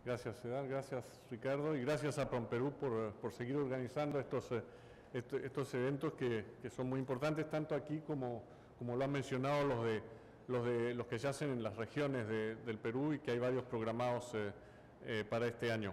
Gracias, Cedar, gracias, Ricardo, y gracias a PROMPERÚ por seguir organizando estos eventos que son muy importantes, tanto aquí como lo han mencionado los que se hacen en las regiones del Perú, y que hay varios programados para este año.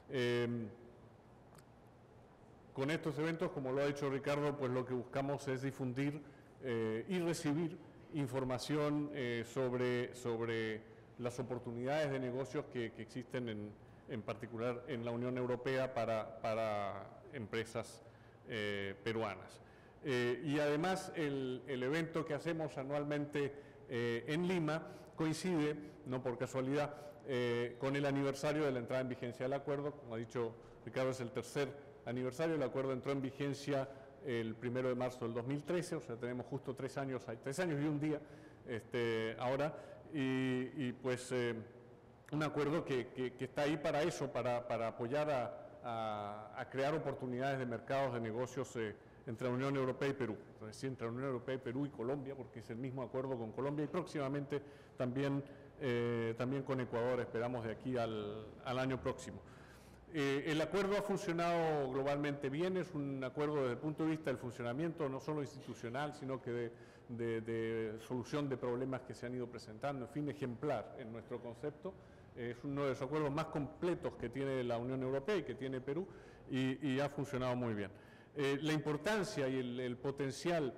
Con estos eventos, como lo ha dicho Ricardo, pues lo que buscamos es difundir y recibir información sobre las oportunidades de negocios que existen en particular en la Unión Europea para empresas peruanas. Y además el evento que hacemos anualmente en Lima coincide, no por casualidad, con el aniversario de la entrada en vigencia del acuerdo. Como ha dicho Ricardo, es el tercer aniversario. El acuerdo entró en vigencia el 1 de marzo del 2013, o sea, tenemos justo 3 años y un día ahora, y pues un acuerdo que está ahí para eso, para apoyar a crear oportunidades de mercados de negocios entre la Unión Europea y Perú, es decir, entre la Unión Europea y Perú y Colombia, porque es el mismo acuerdo con Colombia, y próximamente también con Ecuador, esperamos de aquí al año próximo. El acuerdo ha funcionado globalmente bien, es un acuerdo desde el punto de vista del funcionamiento, no solo institucional, sino que de solución de problemas que se han ido presentando, en fin, ejemplar en nuestro concepto. Es uno de los acuerdos más completos que tiene la Unión Europea y que tiene Perú, y ha funcionado muy bien. La importancia y el potencial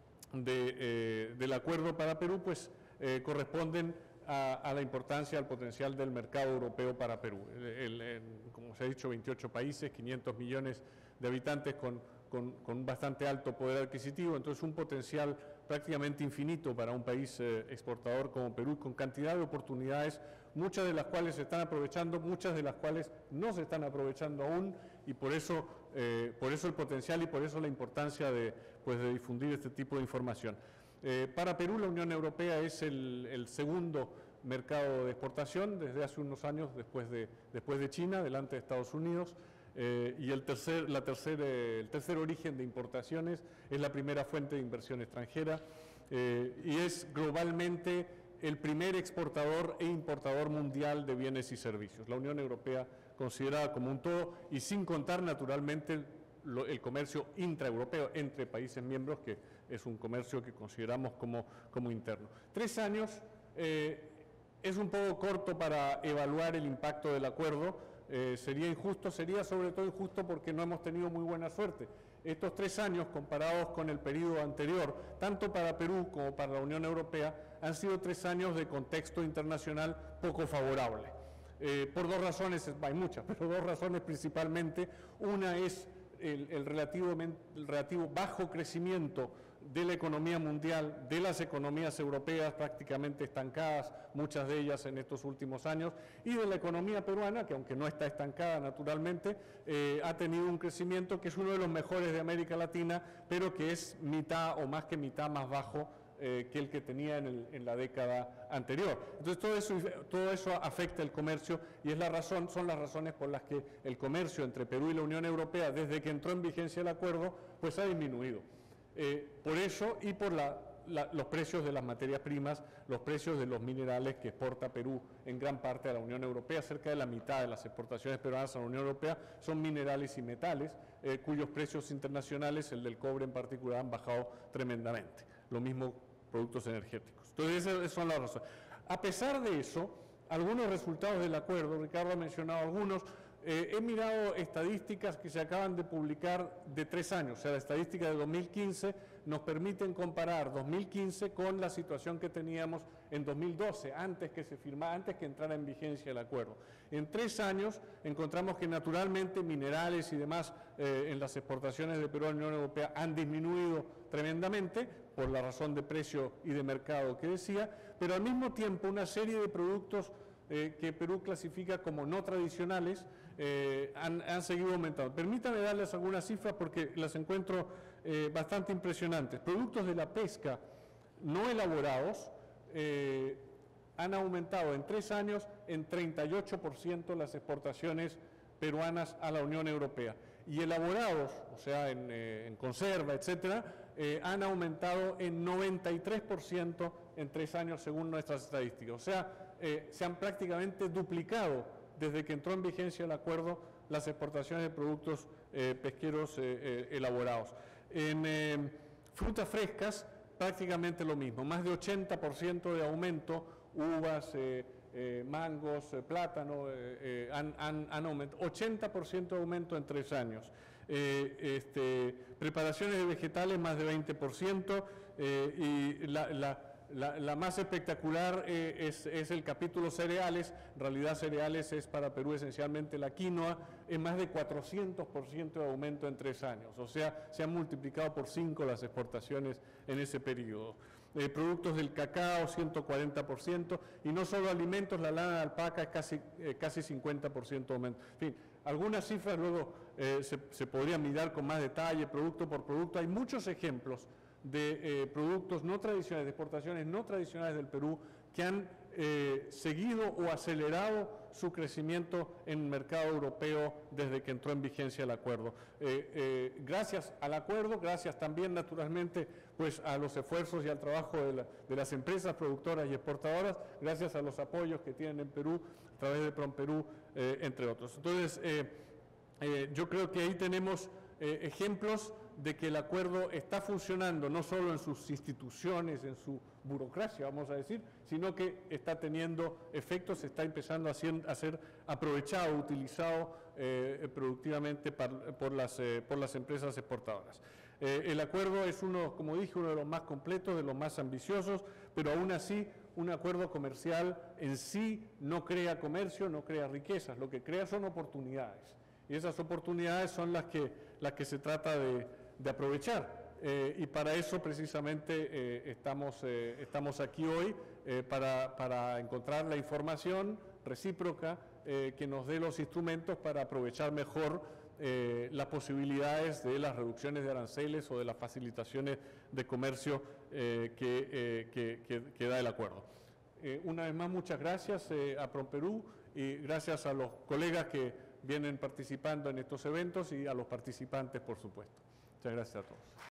del acuerdo para Perú, pues corresponden a la importancia, al potencial del mercado europeo para Perú. Como se ha dicho, 28 países, 500 millones de habitantes con bastante alto poder adquisitivo, entonces un potencial prácticamente infinito para un país exportador como Perú, con cantidad de oportunidades, muchas de las cuales se están aprovechando, muchas de las cuales no se están aprovechando aún, y por eso el potencial y por eso la importancia de difundir este tipo de información. Para Perú, la Unión Europea es el segundo mercado de exportación desde hace unos años, después de China, delante de Estados Unidos, y el tercer origen de importaciones, es la primera fuente de inversión extranjera, y es globalmente el primer exportador e importador mundial de bienes y servicios. La Unión Europea considerada como un todo, y sin contar naturalmente el comercio intraeuropeo entre países miembros, que es un comercio que consideramos como interno. 3 años es un poco corto para evaluar el impacto del acuerdo. Sería injusto, sería sobre todo injusto porque no hemos tenido muy buena suerte. Estos 3 años, comparados con el periodo anterior, tanto para Perú como para la Unión Europea, han sido 3 años de contexto internacional poco favorable. Por 2 razones, hay muchas, pero 2 razones principalmente. Una es el relativo bajo crecimiento de la economía mundial, de las economías europeas prácticamente estancadas, muchas de ellas en estos últimos años, y de la economía peruana, que aunque no está estancada naturalmente, ha tenido un crecimiento que es uno de los mejores de América Latina, pero que es mitad o más que mitad más bajo que el que tenía en la década anterior. Entonces todo eso afecta el comercio, y son las razones por las que el comercio entre Perú y la Unión Europea, desde que entró en vigencia el acuerdo, pues ha disminuido. Por eso y por los precios de las materias primas, los precios de los minerales que exporta Perú en gran parte a la Unión Europea. Cerca de la mitad de las exportaciones peruanas a la Unión Europea son minerales y metales, cuyos precios internacionales, el del cobre en particular, han bajado tremendamente. Lo mismo productos energéticos. Entonces, esas son las razones. A pesar de eso, algunos resultados del acuerdo, Ricardo ha mencionado algunos, he mirado estadísticas que se acaban de publicar de 3 años, o sea, la estadística de 2015 nos permiten comparar 2015 con la situación que teníamos en 2012, antes que entrara en vigencia el acuerdo. En 3 años encontramos que naturalmente minerales y demás en las exportaciones de Perú a la Unión Europea han disminuido tremendamente por la razón de precio y de mercado que decía, pero al mismo tiempo una serie de productos que Perú clasifica como no tradicionales han seguido aumentando. Permítanme darles algunas cifras porque las encuentro bastante impresionantes. Productos de la pesca no elaborados han aumentado en 3 años en 38% las exportaciones peruanas a la Unión Europea, y elaborados, o sea, en conserva, etcétera, han aumentado en 93% en 3 años según nuestras estadísticas. O sea, se han prácticamente duplicado desde que entró en vigencia el acuerdo, las exportaciones de productos pesqueros elaborados. En frutas frescas, prácticamente lo mismo, más de 80% de aumento, uvas, mangos, plátano, han aumentado, 80% de aumento en 3 años. Preparaciones de vegetales, más de 20%, y la más espectacular es el capítulo cereales. En realidad cereales es para Perú esencialmente la quinoa, en más de 400% de aumento en 3 años, o sea, se han multiplicado por 5 las exportaciones en ese periodo. Productos del cacao, 140%, y no solo alimentos, la lana de alpaca es casi 50% de aumento. En fin, algunas cifras luego se podrían mirar con más detalle, producto por producto. Hay muchos ejemplos de productos no tradicionales, de exportaciones no tradicionales del Perú, que han seguido o acelerado su crecimiento en el mercado europeo desde que entró en vigencia el acuerdo. Gracias al acuerdo, gracias también naturalmente pues a los esfuerzos y al trabajo de las empresas productoras y exportadoras, gracias a los apoyos que tienen en Perú a través de PROMPERÚ, entre otros. Entonces, yo creo que ahí tenemos ejemplos de que el acuerdo está funcionando no solo en sus instituciones, en su burocracia, vamos a decir, sino que está teniendo efectos, está empezando a ser aprovechado, utilizado productivamente por las empresas exportadoras. El acuerdo es como dije, uno de los más completos, de los más ambiciosos, pero aún así un acuerdo comercial en sí no crea comercio, no crea riquezas, lo que crea son oportunidades. Y esas oportunidades son las que se trata de aprovechar. Y para eso precisamente estamos aquí hoy, para encontrar la información recíproca que nos dé los instrumentos para aprovechar mejor las posibilidades de las reducciones de aranceles o de las facilitaciones de comercio que da el acuerdo. Una vez más, muchas gracias a PROMPERÚ y gracias a los colegas que vienen participando en estos eventos y a los participantes, por supuesto. Muchas gracias a todos.